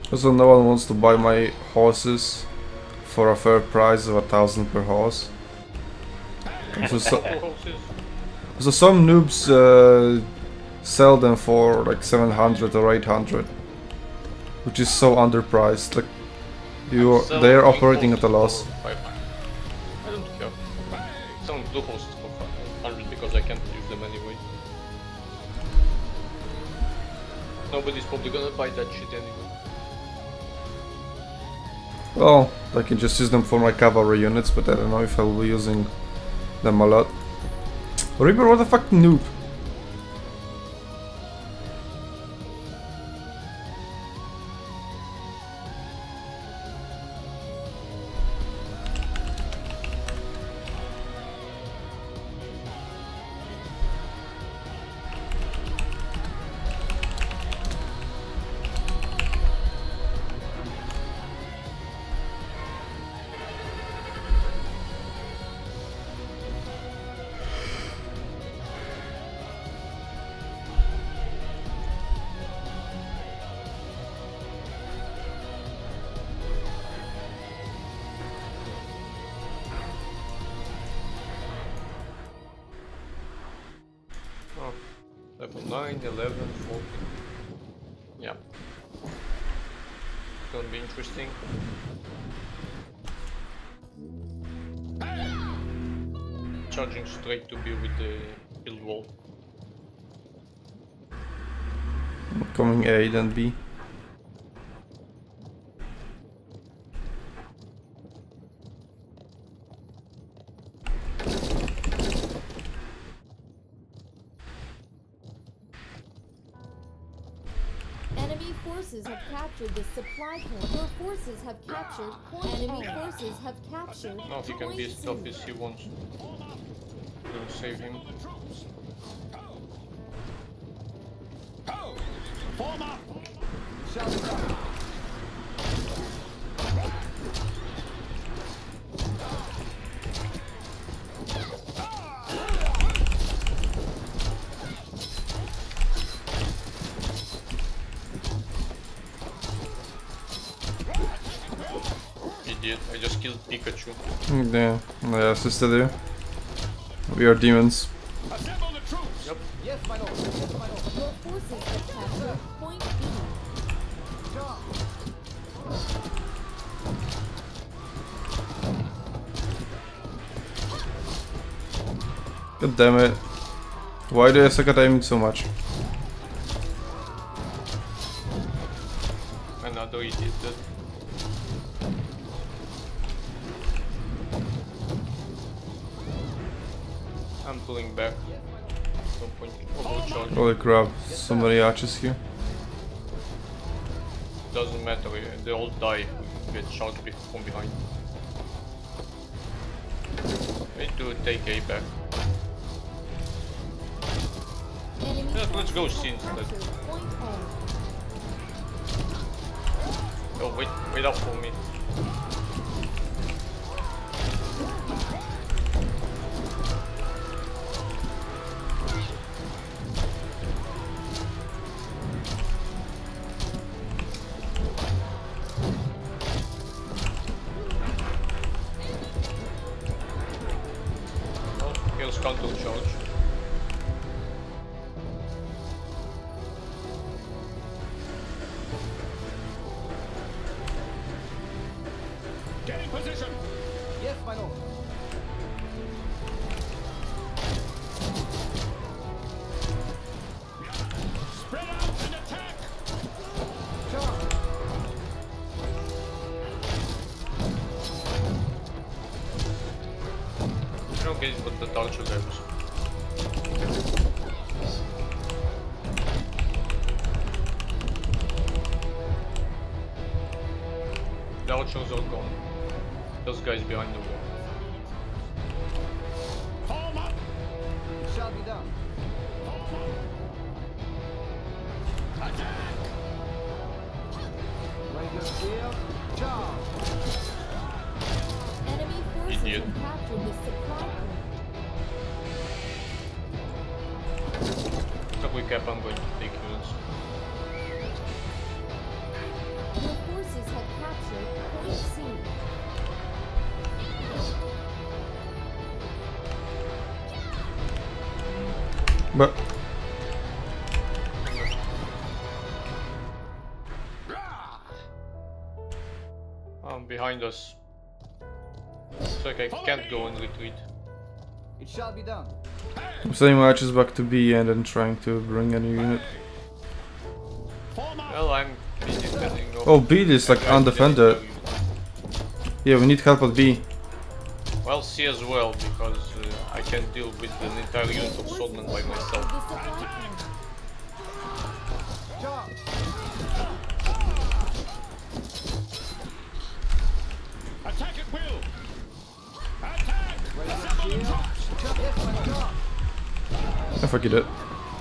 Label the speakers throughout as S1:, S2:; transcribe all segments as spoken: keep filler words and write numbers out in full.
S1: Also, no one wants to buy my horses for a fair price of a thousand per horse. So, so, so some noobs uh, sell them for like seven hundred or eight hundred, which is so underpriced. Like you, are, they are operating at a loss.
S2: I don't care. Some blue horses for five hundred because I can't use them anyway. Nobody's probably gonna buy that shit anyway.
S1: Well, I can just use them for my cavalry units, but I don't know if I'll be using them a lot. Reaper, what the fuck, noob?
S2: Level nine, eleven, fourteen. Yeah. It's gonna be interesting. Charging straight to be with the build wall.
S1: Coming A then B.
S3: Forces have captured the supply point. Your forces have captured point. Enemy forces have captured.
S2: Now he can be as tough as he wants. We'll save him.
S4: Form up.
S2: Idiot, I just killed Pikachu.
S1: Yeah, I assisted you. We are demons.
S2: Yep.
S3: Yes, my lord. Yes, my lord. Your forces have captured point B.
S1: God damn it. Why do I suck at aiming so much?
S2: Another idiot dead. I'm pulling back. No point overcharge.
S1: Holy crap, so many archers here.
S2: Doesn't matter, they all die if we get shot from behind. We need to take A back. Yeah, let's go C instead. Oh, wait, wait up for me. Oh, here's counter charge.
S4: Get in position.
S5: Yes, my lord.
S4: Spread out and attack.
S5: Charge.
S2: I don't get it, but the torture levels. The archers are gone. Those guys behind the wall.
S4: Form up.
S5: It shall be done.
S4: Attack.
S5: Ranger shield. Charge.
S3: Enemy forces
S2: Idiot.
S3: have captured the supply point.
S2: If we cap, I'm going to take units.
S3: Your captured Point C.
S1: But
S2: Um, behind us. It's like I can't go and retreat.
S5: It shall be done.
S1: I'm sending marches back to B and then trying to bring a new unit.
S4: Form up.
S2: Well, I'm busy defending. off-
S1: Oh, B is like
S2: I'm
S1: undefended.
S2: defending.
S1: Yeah, we need help at B.
S2: Well, C as well, because uh, I can deal with an entire unit of swordmen by myself.
S3: The supply point.
S5: Charge.
S4: Attack at will. Attack. Assemble the troops.
S5: Yes, my lord. Charge.
S1: I forget it.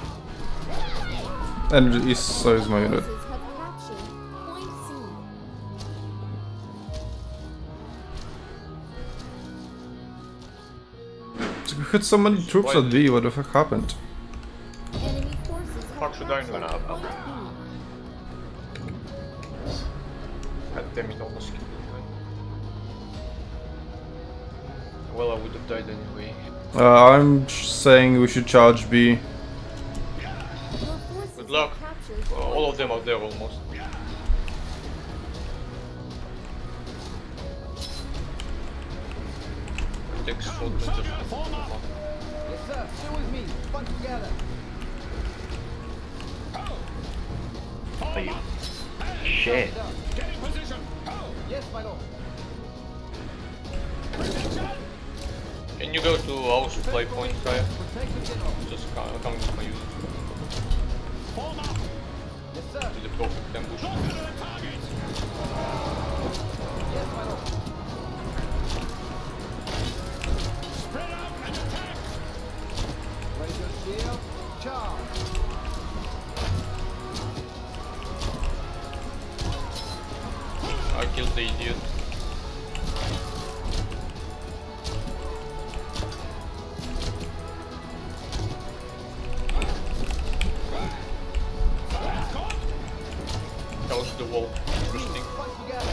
S1: And it is, so is my unit.
S3: Forces have captured Point C.
S1: We had so many troops at B, what the fuck happened?
S3: Enemy forces have
S2: Fuck should I know
S3: captured
S2: now?
S3: Point B.
S2: God damn it, almost killed me. Well, I would have died anyway.
S1: Uh, I'm saying we should charge B.
S3: Your forces
S2: Good luck.
S3: have captured
S2: Uh, all of them are there almost. Take swordmen just to
S4: Form up.
S5: Yes, sir. Stay with me. Fight together.
S4: Form up.
S6: Shit.
S5: Done.
S4: Get in position.
S5: Yes, my lord.
S4: Protection.
S2: Can you go to our supply point, Kaya?
S5: Protect the general.
S2: Just co- coming to my unit.
S4: Form up.
S5: Yes, sir.
S2: To the perfect ambush.
S4: Look at the target.
S5: Yes, my lord.
S4: Spread out and attack.
S5: Raise your shield. Charge.
S2: I killed the idiot. Couch the wall. Interesting.
S5: Fight together.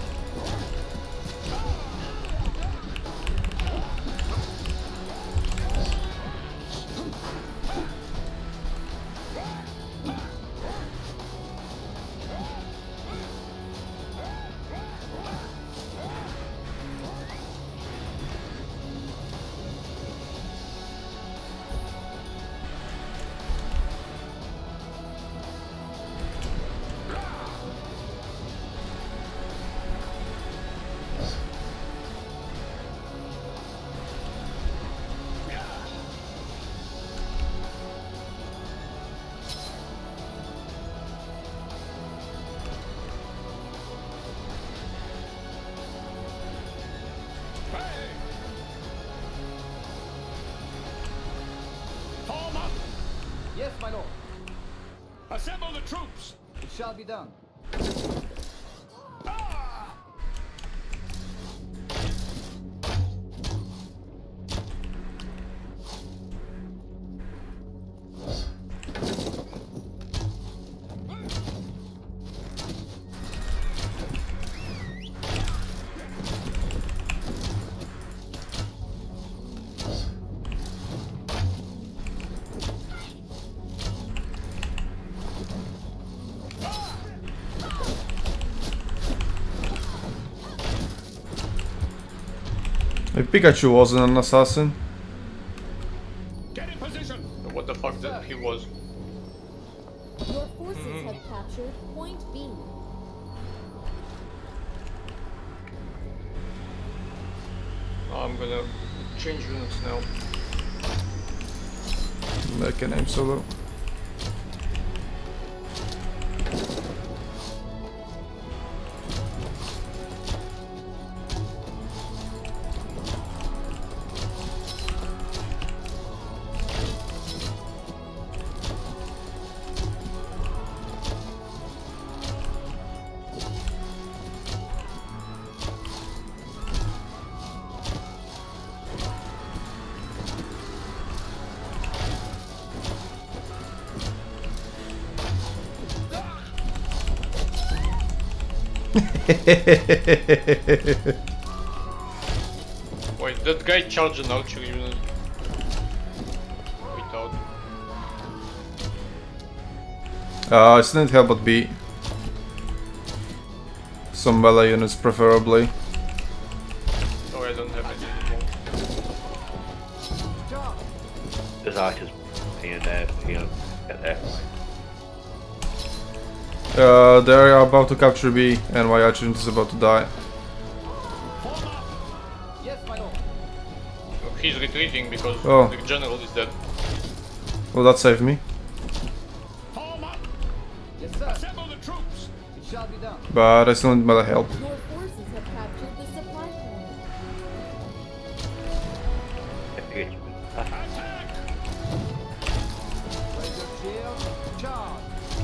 S4: Form up.
S5: Yes, my lord.
S4: Assemble the troops.
S5: It shall be done.
S4: Ah!
S1: If Pikachu wasn't an assassin.
S4: Get in position.
S2: What the fuck that he was?
S3: Your forces have captured Point B.
S2: I'm gonna change units now.
S1: Make a name solo.
S2: Wait, that guy charged an archery unit without.
S1: Uh, I still need help at B. Some melee units preferably.
S2: Oh, I don't have any anymore.
S6: There's archers here and there, you know, get there.
S1: Uh, they are about to capture B, and my archer unit is about to die.
S5: Yes, my lord.
S2: He's retreating because
S1: Oh.
S2: the general is dead.
S1: Well, that saved me.
S4: Form up.
S5: Yes, sir.
S4: Assemble the troops.
S5: It shall be done.
S1: But I still need melee help.
S3: Your forces have captured the supply point.
S4: Attack.
S5: Raise your shield. Charge.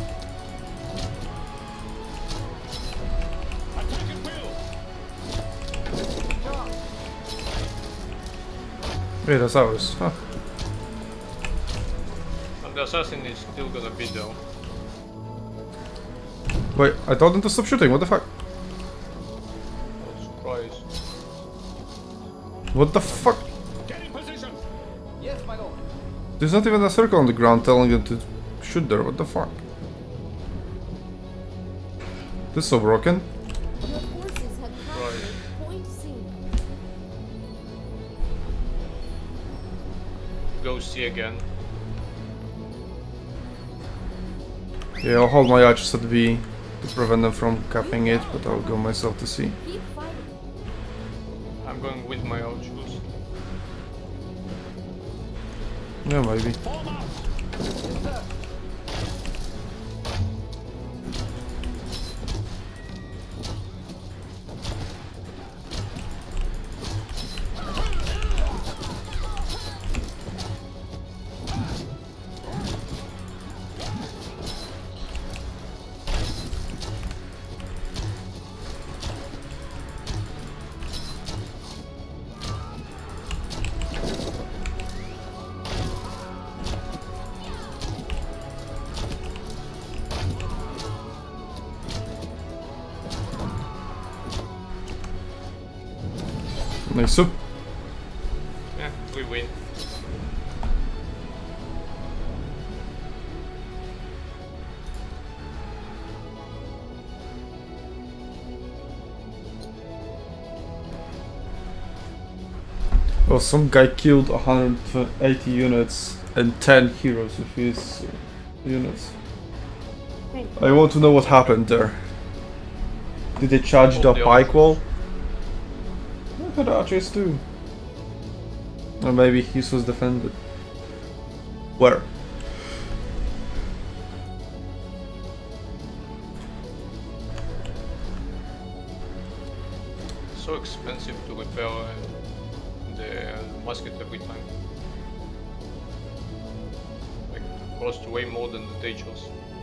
S4: Attack at will.
S5: Charge.
S1: Wait, that's ours. Huh.
S2: And the assassin is still gonna be there.
S1: Wait, I told them to stop shooting, what the fuck?
S2: Oh, surprise.
S1: What the fuck?
S4: Get in position.
S5: Yes, my lord.
S1: There's not even a circle on the ground telling them to shoot there, what the fuck? This is so broken.
S3: Your forces have captured point C.
S2: Go see again.
S1: Yeah, I'll hold my archers at B to prevent them from capping it, but I'll go myself to C.
S3: Keep fighting.
S2: I'm going with my archers.
S1: Yeah, maybe.
S4: Form up.
S5: Yes, sir.
S1: Nice.
S2: Yeah, we win.
S1: Oh, some guy killed one hundred eighty units and ten heroes with his uh, units. I want to know what happened there. Did they charge the
S2: Oh, the
S1: pike wall? I had archers too. Or maybe his was defended. Where?
S2: So expensive to repair uh, the musket every time. Like, cost way more than the Dachos.